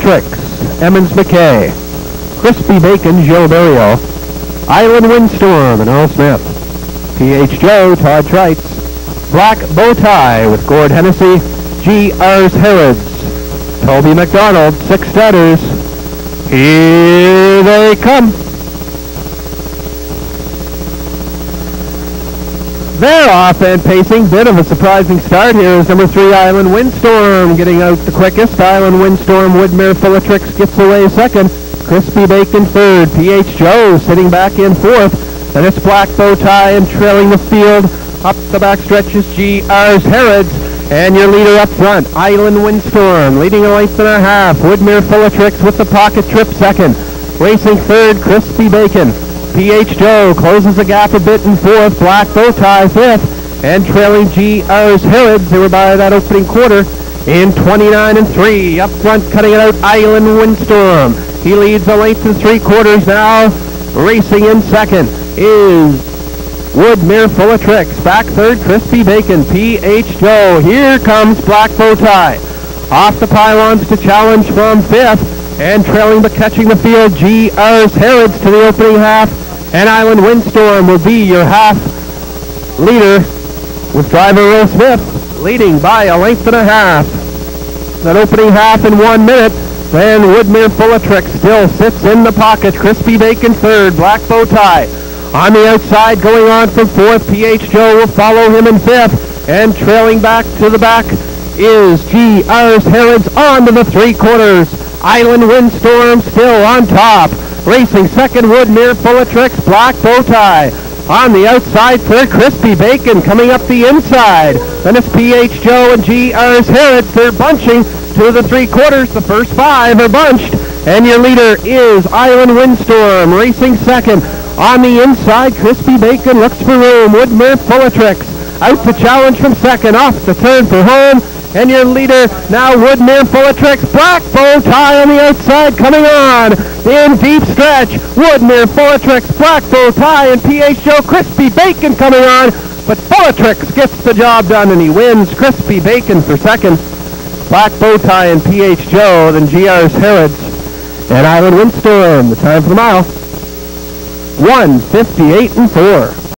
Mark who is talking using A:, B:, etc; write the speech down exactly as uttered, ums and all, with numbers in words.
A: Tricks, Emmons McKay. Crispy Bacon, Joe Berrio. Island Windstorm and Earl Smith. P H Joe, Todd Trites. Black Bowtie with Gord Hennessy. G R's Harrods. Toby McDonald, six starters. Here they come. They're off and pacing. Bit of a surprising start here is number three, Island Windstorm, getting out the quickest. Island Windstorm, Woodmere Full of Tricks gets away second. Crispy Bacon third. P H Joe sitting back in fourth. Then it's Black Bowtie and trailing the field. Up the back stretches G R's Harrods. And your leader up front, Island Windstorm, leading a length and a half. Woodmere Full of Tricks with the pocket trip second. Racing third, Crispy Bacon. P H Joe closes the gap a bit in fourth. Black Bowtie fifth. And trailing G R's Harrods, they were by that opening quarter, in twenty-nine and three. Up front, cutting it out, Island Windstorm. He leads a length and three quarters now. Racing in second is Woodmere Full of Tricks. Back third, Crispy Bacon. P H Joe. Here comes Black Bowtie. Off the pylons to challenge from fifth. And trailing but catching the field, G R's Harrods to the opening half. And Island Windstorm will be your half leader with driver Earl Smith leading by a length and a half. That opening half in one minute. Then Woodmere Full of Tricks still sits in the pocket. Crispy Bacon third. Black Bowtie on the outside going on from fourth. P H Joe will follow him in fifth. And trailing back to the back is G R's Harrods on to the three quarters. Island Windstorm still on top. Racing second, Woodmere Full of Tricks. Black Bowtie on the outside. Third, Crispy Bacon coming up the inside. Then it's P H Joe and G R's Harrods. They're bunching to the three quarters. The first five are bunched. And your leader is Island Windstorm. Racing second. On the inside, Crispy Bacon looks for room. Woodmere Full of Tricks out to challenge from second. Off the turn for home. And your leader now, Woodmere Full of Tricks. Black Bowtie on the outside coming on. In deep stretch, Woodmere Full of Tricks, Black Bowtie, and P H Joe. Crispy Bacon coming on. But Full of Tricks gets the job done and he wins. Crispy Bacon for second. Black Bowtie and P H Joe, then G R's Harrods and Island Windstorm. The time for the mile, one fifty-eight and four.